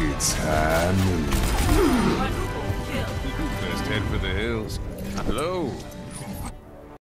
It's high noon. Best head for the hills. Hello.